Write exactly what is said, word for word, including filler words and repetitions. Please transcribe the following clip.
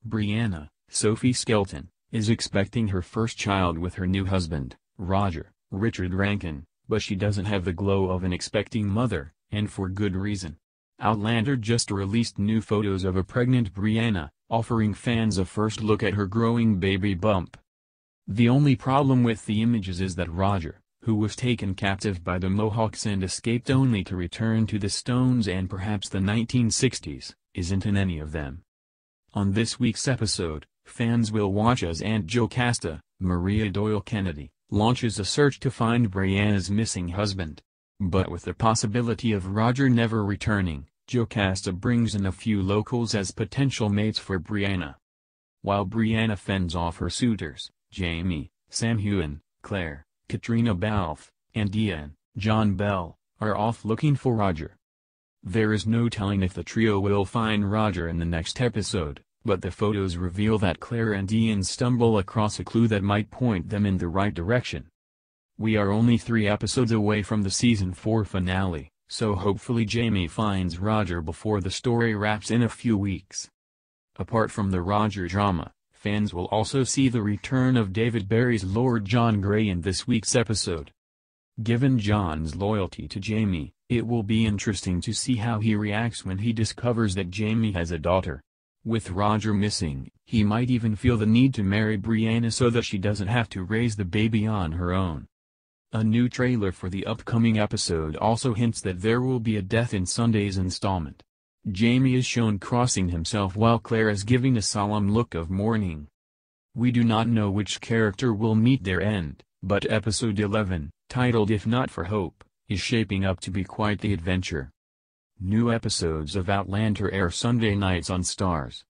Brianna, Sophie Skelton, is expecting her first child with her new husband, Roger, Richard Rankin, but she doesn't have the glow of an expecting mother, and for good reason. Outlander just released new photos of a pregnant Brianna, offering fans a first look at her growing baby bump. The only problem with the images is that Roger, who was taken captive by the Mohawks and escaped only to return to the Stones and perhaps the nineteen sixties, isn't in any of them. On this week's episode, fans will watch as Aunt Jocasta, Maria Doyle Kennedy, launches a search to find Brianna's missing husband. But with the possibility of Roger never returning, Jocasta brings in a few locals as potential mates for Brianna. While Brianna fends off her suitors, Jamie, Sam Heughan, Claire, Katrina Balfe, and Ian, John Bell, are off looking for Roger. There is no telling if the trio will find Roger in the next episode, but the photos reveal that Claire and Ian stumble across a clue that might point them in the right direction. We are only three episodes away from the season four finale, so hopefully Jamie finds Roger before the story wraps in a few weeks. Apart from the Roger drama, fans will also see the return of David Barry's Lord John Grey in this week's episode. Given John's loyalty to Jamie, it will be interesting to see how he reacts when he discovers that Jamie has a daughter. With Roger missing, he might even feel the need to marry Brianna so that she doesn't have to raise the baby on her own. A new trailer for the upcoming episode also hints that there will be a death in Sunday's installment. Jamie is shown crossing himself while Claire is giving a solemn look of mourning. We do not know which character will meet their end, but episode eleven, titled If Not for Hope, is shaping up to be quite the adventure. New episodes of Outlander air Sunday nights on Stars.